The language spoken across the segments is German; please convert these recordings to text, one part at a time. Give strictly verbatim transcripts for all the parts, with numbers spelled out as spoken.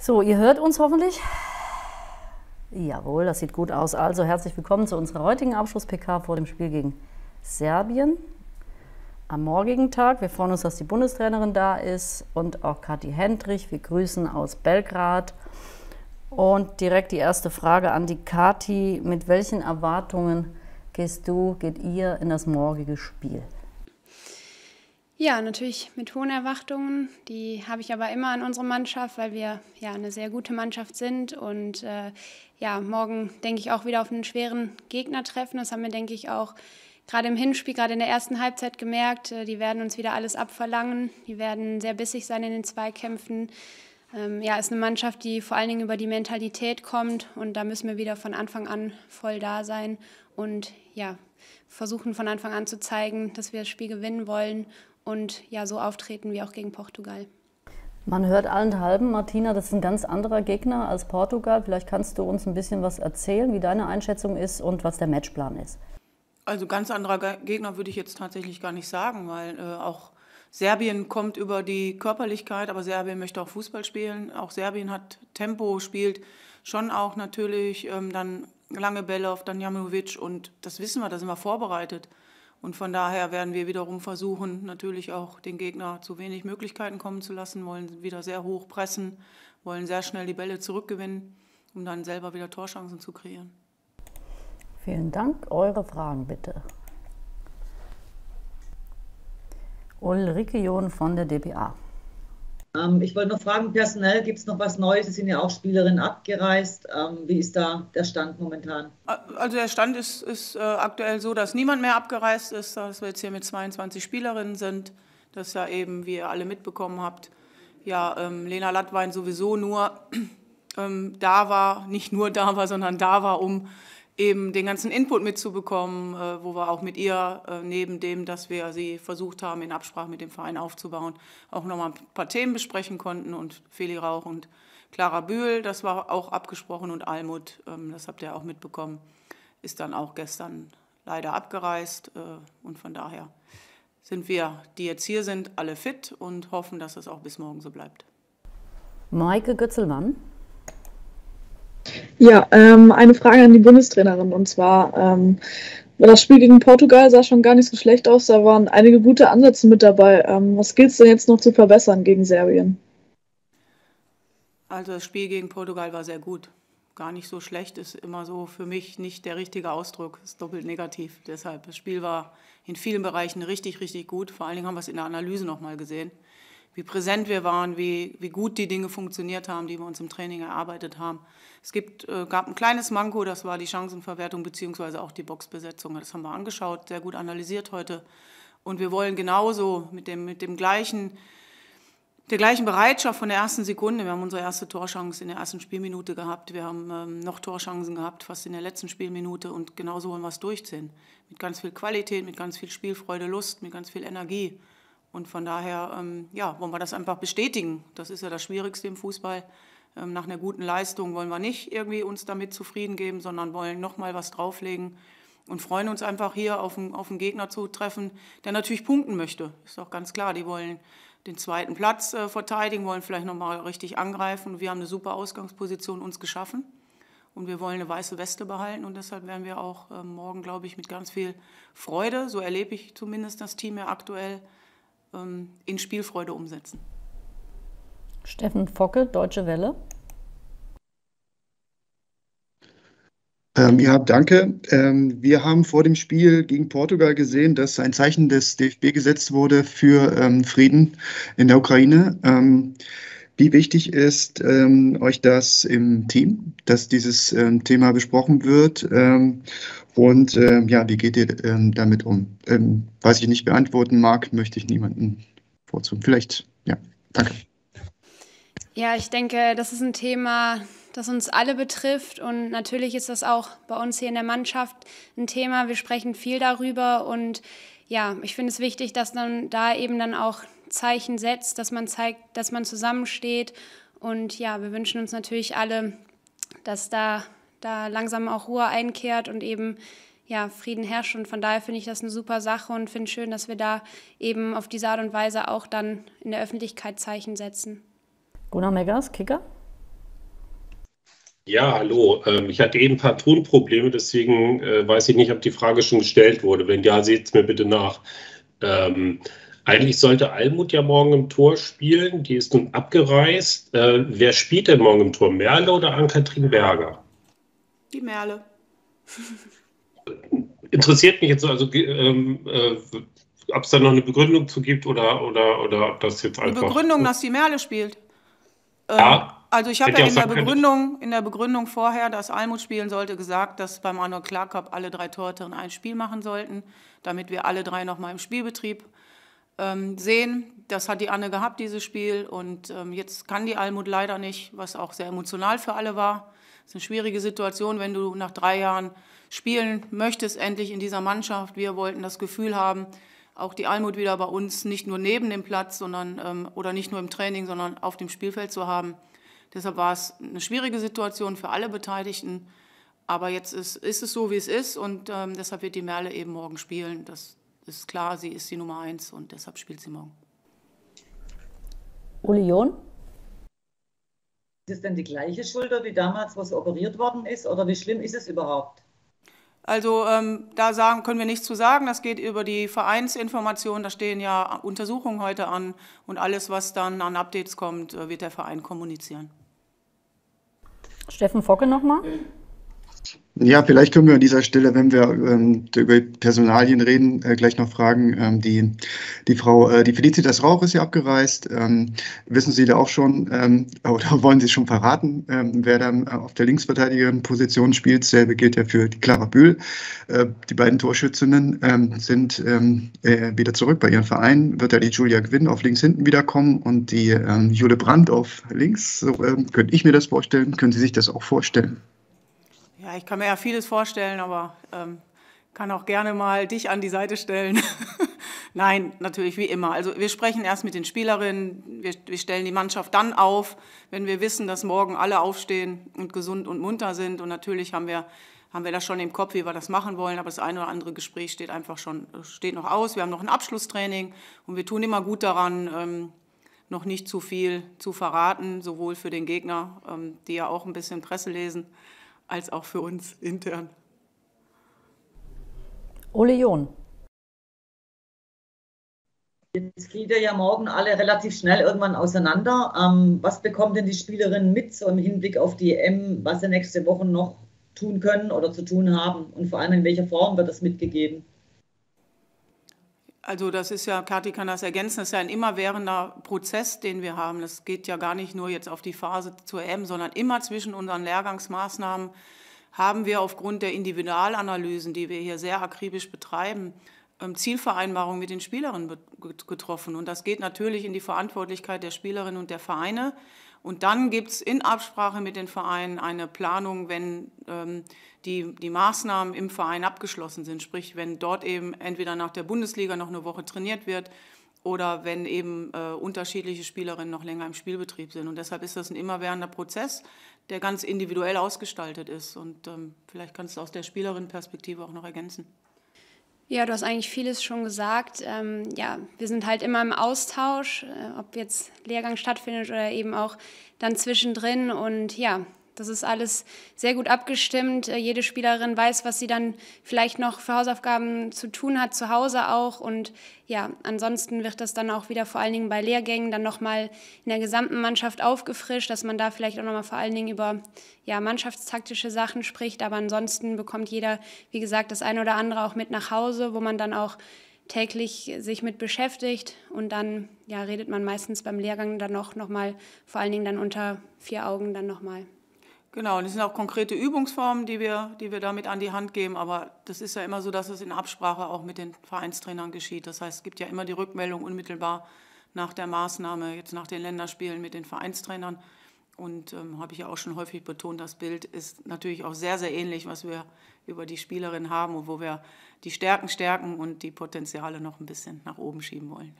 So, ihr hört uns hoffentlich? Jawohl, das sieht gut aus. Also herzlich willkommen zu unserer heutigen Abschluss-P K vor dem Spiel gegen Serbien am morgigen Tag. Wir freuen uns, dass die Bundestrainerin da ist und auch Kathi Hendrich. Wir grüßen aus Belgrad. Und direkt die erste Frage an die Kathi. Mit welchen Erwartungen gehst du, geht ihr in das morgige Spiel? Ja, natürlich mit hohen Erwartungen. Die habe ich aber immer an unsere Mannschaft, weil wir ja eine sehr gute Mannschaft sind. Und äh, ja, morgen denke ich auch wieder auf einen schweren Gegner treffen. Das haben wir, denke ich, auch gerade im Hinspiel, gerade in der ersten Halbzeit gemerkt. Äh, die werden uns wieder alles abverlangen. Die werden sehr bissig sein in den Zweikämpfen. Ähm, ja, ist eine Mannschaft, die vor allen Dingen über die Mentalität kommt. Und da müssen wir wieder von Anfang an voll da sein und ja, versuchen von Anfang an zu zeigen, dass wir das Spiel gewinnen wollen. Und ja, so auftreten wie auch gegen Portugal. Man hört allenthalben, Martina, das ist ein ganz anderer Gegner als Portugal. Vielleicht kannst du uns ein bisschen was erzählen, wie deine Einschätzung ist und was der Matchplan ist. Also ganz anderer Gegner würde ich jetzt tatsächlich gar nicht sagen, weil äh, auch Serbien kommt über die Körperlichkeit, aber Serbien möchte auch Fußball spielen. Auch Serbien hat Tempo, spielt schon auch natürlich ähm, dann lange Bälle auf Damjanovic und das wissen wir, da sind wir vorbereitet. Und von daher werden wir wiederum versuchen, natürlich auch den Gegner zu wenig Möglichkeiten kommen zu lassen, wollen wieder sehr hoch pressen, wollen sehr schnell die Bälle zurückgewinnen, um dann selber wieder Torchancen zu kreieren. Vielen Dank. Eure Fragen bitte. Ulrike John von der D P A. Ähm, ich wollte noch fragen, personell gibt es noch was Neues? Sie sind ja auch Spielerinnen abgereist. Ähm, wie ist da der Stand momentan? Also der Stand ist, ist äh, aktuell so, dass niemand mehr abgereist ist, dass wir jetzt hier mit zweiundzwanzig Spielerinnen sind. Das ja eben, wie ihr alle mitbekommen habt, ja, ähm, Lena Lattwein sowieso nur ähm, da war, nicht nur da war, sondern da war, um eben den ganzen Input mitzubekommen, äh, wo wir auch mit ihr, äh, neben dem, dass wir sie versucht haben, in Absprache mit dem Verein aufzubauen, auch nochmal ein paar Themen besprechen konnten. Und Feli Rauch und Clara Bühl, das war auch abgesprochen, und Almut, ähm, das habt ihr auch mitbekommen, ist dann auch gestern leider abgereist. Äh, und von daher sind wir, die jetzt hier sind, alle fit und hoffen, dass es auch bis morgen so bleibt. Maike Götzelmann. Ja, ähm, eine Frage an die Bundestrainerin, und zwar, ähm, das Spiel gegen Portugal sah schon gar nicht so schlecht aus, da waren einige gute Ansätze mit dabei. Ähm, was gilt es denn jetzt noch zu verbessern gegen Serbien? Also das Spiel gegen Portugal war sehr gut. Gar nicht so schlecht, ist immer so für mich nicht der richtige Ausdruck, ist doppelt negativ. Deshalb, das Spiel war in vielen Bereichen richtig, richtig gut. Vor allen Dingen haben wir es in der Analyse nochmal gesehen, wie präsent wir waren, wie, wie gut die Dinge funktioniert haben, die wir uns im Training erarbeitet haben. Es gibt, äh, gab ein kleines Manko, das war die Chancenverwertung beziehungsweise auch die Boxbesetzung. Das haben wir angeschaut, sehr gut analysiert heute. Und wir wollen genauso mit dem, mit dem gleichen, der gleichen Bereitschaft von der ersten Sekunde. Wir haben unsere erste Torchance in der ersten Spielminute gehabt. Wir haben ähm, noch Torchancen gehabt, fast in der letzten Spielminute. Und genauso wollen wir es durchziehen. Mit ganz viel Qualität, mit ganz viel Spielfreude, Lust, mit ganz viel Energie. Und von daher ähm, ja, wollen wir das einfach bestätigen. Das ist ja das Schwierigste im Fußball. Ähm, nach einer guten Leistung wollen wir nicht irgendwie uns damit zufrieden geben, sondern wollen nochmal was drauflegen und freuen uns einfach hier auf einen, auf einen Gegner zu treffen, der natürlich punkten möchte. Ist doch ganz klar, die wollen den zweiten Platz äh, verteidigen, wollen vielleicht nochmal richtig angreifen. Wir haben eine super Ausgangsposition uns geschaffen und wir wollen eine weiße Weste behalten. Und deshalb werden wir auch äh, morgen, glaube ich, mit ganz viel Freude, so erlebe ich zumindest das Team ja aktuell, in Spielfreude umsetzen. Steffen Focke, Deutsche Welle. Ähm, ja, danke. Ähm, wir haben vor dem Spiel gegen Portugal gesehen, dass ein Zeichen des D F B gesetzt wurde für ähm, Frieden in der Ukraine. Ähm, wie wichtig ist ähm, euch das im Team, dass dieses ähm, Thema besprochen wird? Ähm, und ähm, ja, wie geht ihr ähm, damit um? Ähm, was ich nicht beantworten mag, möchte ich niemanden vorzugen. Vielleicht, ja, danke. Ja, ich denke, das ist ein Thema, das uns alle betrifft, und natürlich ist das auch bei uns hier in der Mannschaft ein Thema. Wir sprechen viel darüber, und ja, ich finde es wichtig, dass man da eben dann auch Zeichen setzt, dass man zeigt, dass man zusammensteht, und ja, wir wünschen uns natürlich alle, dass da, da langsam auch Ruhe einkehrt und eben ja, Frieden herrscht, und von daher finde ich das eine super Sache und finde es schön, dass wir da eben auf diese Art und Weise auch dann in der Öffentlichkeit Zeichen setzen. Gunnar Meggers, Kicker. Ja, hallo. Ähm, ich hatte eben ein paar Tonprobleme, deswegen äh, weiß ich nicht, ob die Frage schon gestellt wurde. Wenn ja, seht es mir bitte nach. Ähm, eigentlich sollte Almut ja morgen im Tor spielen. Die ist nun abgereist. Äh, wer spielt denn morgen im Tor? Merle oder Ann-Kathrin Berger? Die Merle. Interessiert mich jetzt also, ähm, äh, ob es da noch eine Begründung zu gibt oder, oder, oder ob das jetzt Eine einfach. Begründung, dass die Merle spielt. Ähm, Ja. Also ich habe Hätte ja auch in der sagen können, Begründung, in der Begründung vorher, dass Almut spielen sollte, gesagt, dass beim Arnold Clark Cup alle drei Torhüterinnen ein Spiel machen sollten, damit wir alle drei nochmal im Spielbetrieb ähm, sehen. Das hat die Anne gehabt, dieses Spiel. Und ähm, jetzt kann die Almut leider nicht, was auch sehr emotional für alle war. Es ist eine schwierige Situation, wenn du nach drei Jahren spielen möchtest, endlich in dieser Mannschaft. Wir wollten das Gefühl haben, auch die Almut wieder bei uns nicht nur neben dem Platz, sondern ähm, oder nicht nur im Training, sondern auf dem Spielfeld zu haben. Deshalb war es eine schwierige Situation für alle Beteiligten. Aber jetzt ist, ist es so, wie es ist. Und ähm, deshalb wird die Merle eben morgen spielen. Das ist klar, sie ist die Nummer eins und deshalb spielt sie morgen. Uli John? Ist es denn die gleiche Schulter wie damals, wo sie operiert worden ist? Oder wie schlimm ist es überhaupt? Also ähm, da sagen, können wir nichts zu sagen. Das geht über die Vereinsinformation. Da stehen ja Untersuchungen heute an. Und alles, was dann an Updates kommt, wird der Verein kommunizieren. Steffen Focke nochmal. Ja, vielleicht können wir an dieser Stelle, wenn wir ähm, über Personalien reden, äh, gleich noch fragen. Ähm, die, die Frau, äh, die Felicitas Rauch ist ja abgereist. Ähm, wissen Sie da auch schon, ähm, oder wollen Sie schon verraten, ähm, wer dann äh, auf der Linksverteidigerin-Position spielt? Selbe gilt ja für die Clara Bühl. Äh, die beiden Torschützinnen ähm, sind ähm, äh, wieder zurück bei ihren Vereinen. Wird ja die Julia Gwynn auf links hinten wiederkommen und die ähm, Jule Brandt auf links. So ähm, könnte ich mir das vorstellen. Können Sie sich das auch vorstellen? Ja, ich kann mir ja vieles vorstellen, aber ähm, kann auch gerne mal dich an die Seite stellen. Nein, natürlich wie immer. Also wir sprechen erst mit den Spielerinnen, wir, wir stellen die Mannschaft dann auf, wenn wir wissen, dass morgen alle aufstehen und gesund und munter sind. Und natürlich haben wir, haben wir das schon im Kopf, wie wir das machen wollen, aber das eine oder andere Gespräch steht einfach schon, steht noch aus. Wir haben noch ein Abschlusstraining und wir tun immer gut daran, ähm, noch nicht zu viel zu verraten, sowohl für den Gegner, ähm, die ja auch ein bisschen Presse lesen, als auch für uns intern. Uli John. Jetzt geht ihr ja morgen alle relativ schnell irgendwann auseinander. Ähm, was bekommen denn die Spielerinnen mit, so im Hinblick auf die E M, was sie nächste Woche noch tun können oder zu tun haben? Und vor allem in welcher Form wird das mitgegeben? Also das ist ja, Kathi kann das ergänzen, das ist ja ein immerwährender Prozess, den wir haben. Das geht ja gar nicht nur jetzt auf die Phase zur E M, sondern immer zwischen unseren Lehrgangsmaßnahmen haben wir aufgrund der Individualanalysen, die wir hier sehr akribisch betreiben, Zielvereinbarungen mit den Spielerinnen getroffen. Und das geht natürlich in die Verantwortlichkeit der Spielerinnen und der Vereine. Und dann gibt es in Absprache mit den Vereinen eine Planung, wenn ähm, die, die Maßnahmen im Verein abgeschlossen sind. Sprich, wenn dort eben entweder nach der Bundesliga noch eine Woche trainiert wird oder wenn eben äh, unterschiedliche Spielerinnen noch länger im Spielbetrieb sind. Und deshalb ist das ein immerwährender Prozess, der ganz individuell ausgestaltet ist. Und ähm, vielleicht kannst du aus der Spielerinnenperspektive auch noch ergänzen. Ja, du hast eigentlich vieles schon gesagt. Ähm, ja, wir sind halt immer im Austausch, äh, ob jetzt Lehrgang stattfindet oder eben auch dann zwischendrin. Und ja, das ist alles sehr gut abgestimmt. Äh, jede Spielerin weiß, was sie dann vielleicht noch für Hausaufgaben zu tun hat, zu Hause auch. Und ja, ansonsten wird das dann auch wieder vor allen Dingen bei Lehrgängen dann nochmal in der gesamten Mannschaft aufgefrischt, dass man da vielleicht auch nochmal vor allen Dingen über ja, mannschaftstaktische Sachen spricht. Aber ansonsten bekommt jeder, wie gesagt, das eine oder andere auch mit nach Hause, wo man dann auch täglich sich mit beschäftigt. Und dann ja, redet man meistens beim Lehrgang dann noch, noch mal, vor allen Dingen dann unter vier Augen dann nochmal. Genau, und das sind auch konkrete Übungsformen, die wir, die wir damit an die Hand geben. Aber das ist ja immer so, dass es in Absprache auch mit den Vereinstrainern geschieht. Das heißt, es gibt ja immer die Rückmeldung unmittelbar nach der Maßnahme, jetzt nach den Länderspielen mit den Vereinstrainern. Und ähm, habe ich ja auch schon häufig betont, das Bild ist natürlich auch sehr, sehr ähnlich, was wir über die Spielerin haben und wo wir die Stärken stärken und die Potenziale noch ein bisschen nach oben schieben wollen.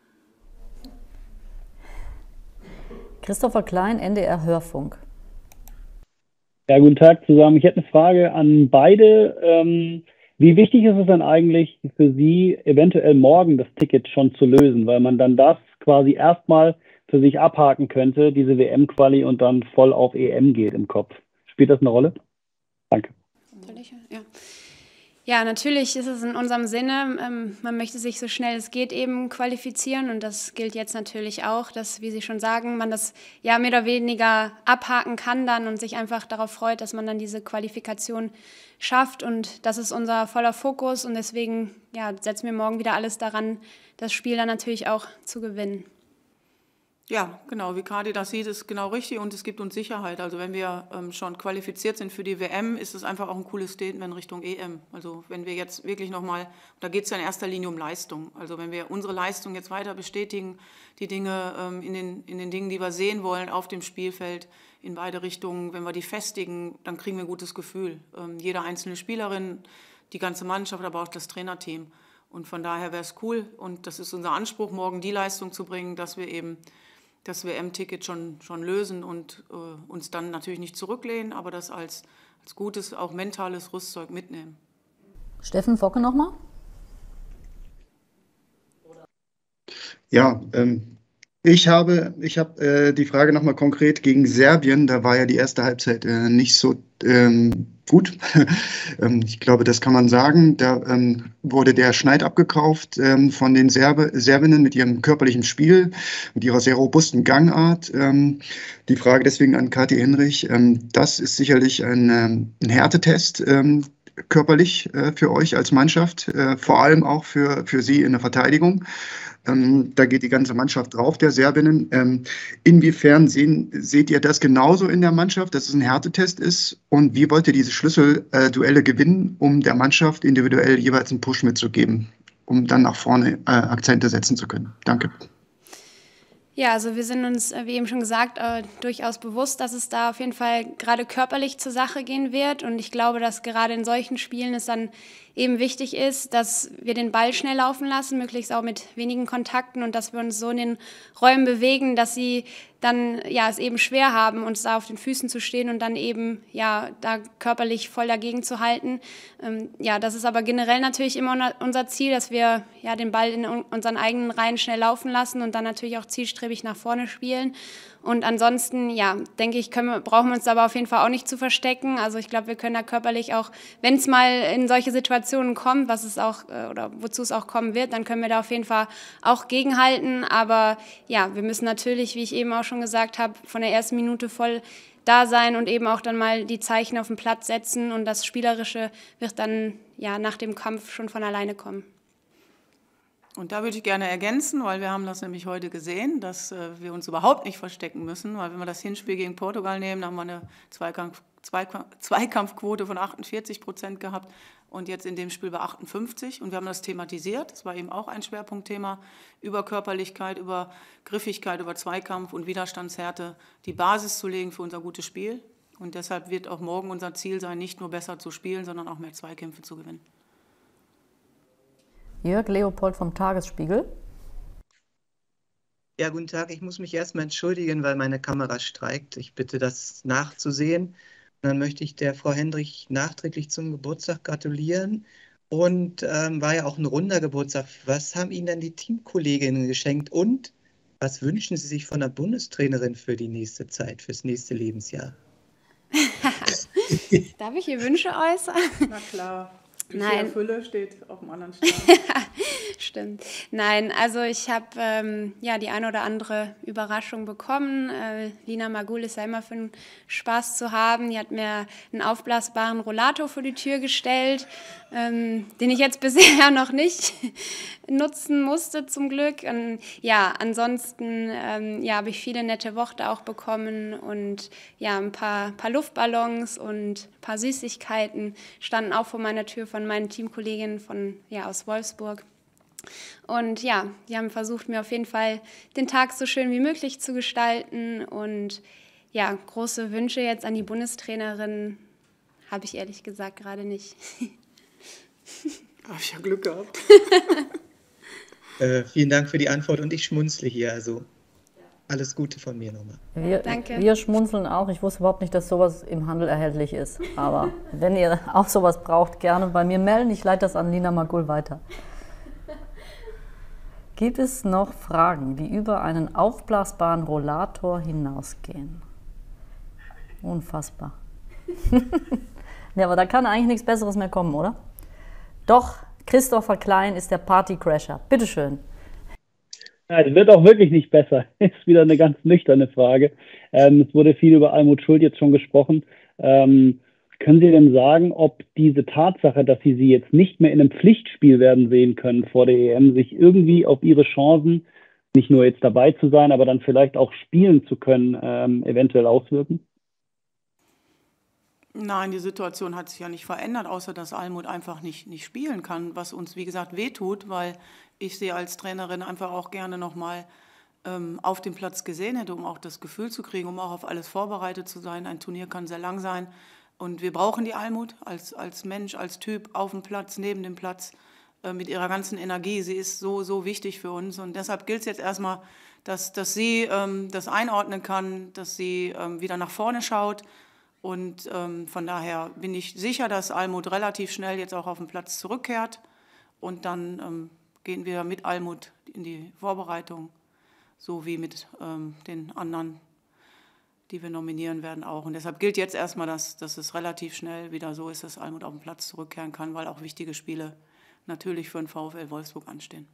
Christopher Klein, N D R Hörfunk. Ja, guten Tag zusammen. Ich hätte eine Frage an beide. Ähm, wie wichtig ist es denn eigentlich für Sie, eventuell morgen das Ticket schon zu lösen, weil man dann das quasi erstmal für sich abhaken könnte, diese W M-Quali, und dann voll auf E M geht im Kopf? Spielt das eine Rolle? Danke. Ja. Ja, natürlich ist es in unserem Sinne, ähm, man möchte sich so schnell es geht eben qualifizieren und das gilt jetzt natürlich auch, dass, wie Sie schon sagen, man das ja mehr oder weniger abhaken kann dann und sich einfach darauf freut, dass man dann diese Qualifikation schafft und das ist unser voller Fokus und deswegen ja, setzen wir morgen wieder alles daran, das Spiel dann natürlich auch zu gewinnen. Ja, genau, wie Kadi das sieht, ist genau richtig und es gibt uns Sicherheit. Also wenn wir ähm, schon qualifiziert sind für die W M, ist es einfach auch ein cooles Statement Richtung E M. Also wenn wir jetzt wirklich nochmal, da geht es ja in erster Linie um Leistung. Also wenn wir unsere Leistung jetzt weiter bestätigen, die Dinge ähm, in, den, in den Dingen, die wir sehen wollen auf dem Spielfeld, in beide Richtungen, wenn wir die festigen, dann kriegen wir ein gutes Gefühl. Ähm, jede einzelne Spielerin, die ganze Mannschaft, aber auch das Trainerteam. Und von daher wäre es cool und das ist unser Anspruch, morgen die Leistung zu bringen, dass wir eben das W M-Ticket schon, schon lösen und äh, uns dann natürlich nicht zurücklehnen, aber das als, als gutes, auch mentales Rüstzeug mitnehmen. Steffen Focke nochmal? Ja, ähm, ich habe, ich habe äh, die Frage nochmal konkret gegen Serbien. Da war ja die erste Halbzeit äh, nicht so ähm, gut. ähm, ich glaube, das kann man sagen. Da ähm, wurde der Schneid abgekauft ähm, von den Serbe, Serbinnen mit ihrem körperlichen Spiel, mit ihrer sehr robusten Gangart. Ähm, die Frage deswegen an Kathi Henrich. Ähm, das ist sicherlich ein, ähm, ein Härtetest. Ähm, körperlich äh, für euch als Mannschaft, äh, vor allem auch für, für Sie in der Verteidigung. Ähm, da geht die ganze Mannschaft drauf, der Serbinnen. Ähm, inwiefern sehen, seht ihr das genauso in der Mannschaft, dass es ein Härtetest ist? Und wie wollt ihr diese Schlüsselduelle gewinnen, um der Mannschaft individuell jeweils einen Push mitzugeben, um dann nach vorne äh, Akzente setzen zu können? Danke. Ja, also wir sind uns, wie eben schon gesagt, äh, durchaus bewusst, dass es da auf jeden Fall gerade körperlich zur Sache gehen wird. Und ich glaube, dass gerade in solchen Spielen es dann eben wichtig ist, dass wir den Ball schnell laufen lassen, möglichst auch mit wenigen Kontakten und dass wir uns so in den Räumen bewegen, dass sie dann ja es eben schwer haben, uns da auf den Füßen zu stehen und dann eben ja da körperlich voll dagegen zu halten. Ähm, ja, das ist aber generell natürlich immer unser Ziel, dass wir ja den Ball in unseren eigenen Reihen schnell laufen lassen und dann natürlich auch zielstrebig nach vorne spielen. Und ansonsten, ja, denke ich, können wir, brauchen wir uns aber auf jeden Fall auch nicht zu verstecken. Also ich glaube, wir können da körperlich auch, wenn es mal in solche Situationen kommt, was es auch oder wozu es auch kommen wird, dann können wir da auf jeden Fall auch gegenhalten. Aber ja, wir müssen natürlich, wie ich eben auch schon gesagt habe, von der ersten Minute voll da sein und eben auch dann mal die Zeichen auf den Platz setzen. Und das Spielerische wird dann ja nach dem Kampf schon von alleine kommen. Und da würde ich gerne ergänzen, weil wir haben das nämlich heute gesehen, dass äh, wir uns überhaupt nicht verstecken müssen, weil wenn wir das Hinspiel gegen Portugal nehmen, da haben wir eine Zweikampf, Zweikampf, Zweikampfquote von achtundvierzig Prozent gehabt und jetzt in dem Spiel bei achtundfünfzig. Und wir haben das thematisiert, das war eben auch ein Schwerpunktthema, über Körperlichkeit, über Griffigkeit, über Zweikampf und Widerstandshärte die Basis zu legen für unser gutes Spiel. Und deshalb wird auch morgen unser Ziel sein, nicht nur besser zu spielen, sondern auch mehr Zweikämpfe zu gewinnen. Jörg Leopold vom Tagesspiegel. Ja, guten Tag. Ich muss mich erstmal entschuldigen, weil meine Kamera streikt. Ich bitte, das nachzusehen. Und dann möchte ich der Frau Hendrich nachträglich zum Geburtstag gratulieren. Und ähm, war ja auch ein runder Geburtstag. Was haben Ihnen denn die Teamkolleginnen geschenkt? Und was wünschen Sie sich von der Bundestrainerin für die nächste Zeit, fürs nächste Lebensjahr? Darf ich hier Wünsche äußern? Na klar. Wie Nein. viel Fülle steht auf dem anderen Stern. Stimmt. Nein, also ich habe ähm, ja die eine oder andere Überraschung bekommen. Äh, Lina Magul ist ja immer für einen Spaß zu haben. Die hat mir einen aufblasbaren Rollator vor die Tür gestellt, ähm, den ich jetzt bisher noch nicht nutzen musste, zum Glück. Und ja, ansonsten ähm, ja, habe ich viele nette Worte auch bekommen und ja, ein paar, paar Luftballons und ein paar Süßigkeiten standen auch vor meiner Tür von meinen Teamkolleginnen von, ja, aus Wolfsburg. Und ja, die haben versucht, mir auf jeden Fall den Tag so schön wie möglich zu gestalten. Und ja, große Wünsche jetzt an die Bundestrainerin habe ich ehrlich gesagt gerade nicht. Habe ich ja Glück gehabt. Äh, vielen Dank für die Antwort und ich schmunzle hier. Also alles Gute von mir nochmal. Wir, Danke. Wir schmunzeln auch. Ich wusste überhaupt nicht, dass sowas im Handel erhältlich ist. Aber wenn ihr auch sowas braucht, gerne bei mir melden. Ich leite das an Lina Magul weiter. Gibt es noch Fragen, die über einen aufblasbaren Rollator hinausgehen? Unfassbar. Ja, aber da kann eigentlich nichts Besseres mehr kommen, oder? Doch, Christopher Klein ist der Partycrasher. Bitteschön. Ja, das wird auch wirklich nicht besser. Ist wieder eine ganz nüchterne Frage. Ähm, es wurde viel über Almut Schuld jetzt schon gesprochen. Ähm, können Sie denn sagen, ob diese Tatsache, dass Sie sie jetzt nicht mehr in einem Pflichtspiel werden sehen können vor der E M, sich irgendwie auf Ihre Chancen, nicht nur jetzt dabei zu sein, aber dann vielleicht auch spielen zu können, ähm, eventuell auswirken? Nein, die Situation hat sich ja nicht verändert, außer dass Almut einfach nicht, nicht spielen kann, was uns, wie gesagt, wehtut, weil ich sie als Trainerin einfach auch gerne nochmal ähm, auf dem Platz gesehen hätte, um auch das Gefühl zu kriegen, um auch auf alles vorbereitet zu sein. Ein Turnier kann sehr lang sein und wir brauchen die Almut als, als Mensch, als Typ auf dem Platz, neben dem Platz, äh, mit ihrer ganzen Energie. Sie ist so, so wichtig für uns und deshalb gilt es jetzt erstmal, dass, dass sie ähm, das einordnen kann, dass sie ähm, wieder nach vorne schaut. Und ähm, von daher bin ich sicher, dass Almut relativ schnell jetzt auch auf den Platz zurückkehrt. Und dann ähm, gehen wir mit Almut in die Vorbereitung, so wie mit ähm, den anderen, die wir nominieren werden auch. Und deshalb gilt jetzt erstmal, dass, dass es relativ schnell wieder so ist, dass Almut auf den Platz zurückkehren kann, weil auch wichtige Spiele natürlich für den VfL Wolfsburg anstehen.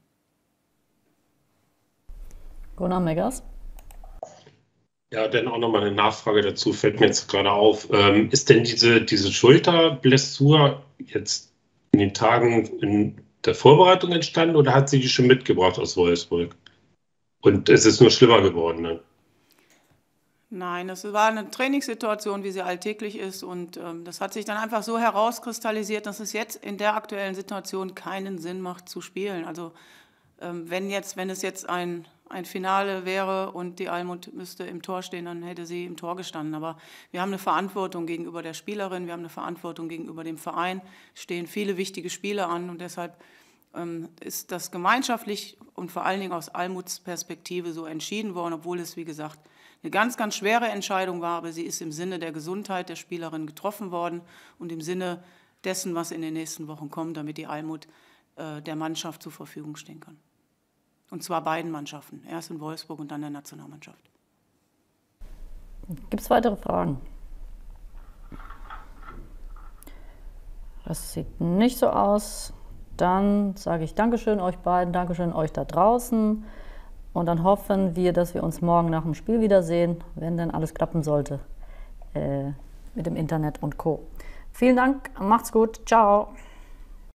Gunnar Meggers. Ja, dann auch nochmal eine Nachfrage dazu, fällt mir jetzt gerade auf. Ähm, ist denn diese, diese Schulterblessur jetzt in den Tagen in der Vorbereitung entstanden oder hat sie die schon mitgebracht aus Wolfsburg? Und es ist nur schlimmer geworden dann? Nein, das war eine Trainingssituation, wie sie alltäglich ist. Und ähm, das hat sich dann einfach so herauskristallisiert, dass es jetzt in der aktuellen Situation keinen Sinn macht zu spielen. Also ähm, wenn, jetzt, wenn es jetzt ein... ein Finale wäre und die Almut müsste im Tor stehen, dann hätte sie im Tor gestanden. Aber wir haben eine Verantwortung gegenüber der Spielerin, wir haben eine Verantwortung gegenüber dem Verein, stehen viele wichtige Spiele an und deshalb ähm, ist das gemeinschaftlich und vor allen Dingen aus Almuts Perspektive so entschieden worden, obwohl es, wie gesagt, eine ganz, ganz schwere Entscheidung war, aber sie ist im Sinne der Gesundheit der Spielerin getroffen worden und im Sinne dessen, was in den nächsten Wochen kommt, damit die Almut äh, der Mannschaft zur Verfügung stehen kann. Und zwar beiden Mannschaften, erst in Wolfsburg und dann der Nationalmannschaft. Gibt es weitere Fragen? Das sieht nicht so aus. Dann sage ich Dankeschön euch beiden, Dankeschön euch da draußen. Und dann hoffen wir, dass wir uns morgen nach dem Spiel wiedersehen, wenn denn alles klappen sollte äh, mit dem Internet und Co. Vielen Dank, macht's gut, ciao.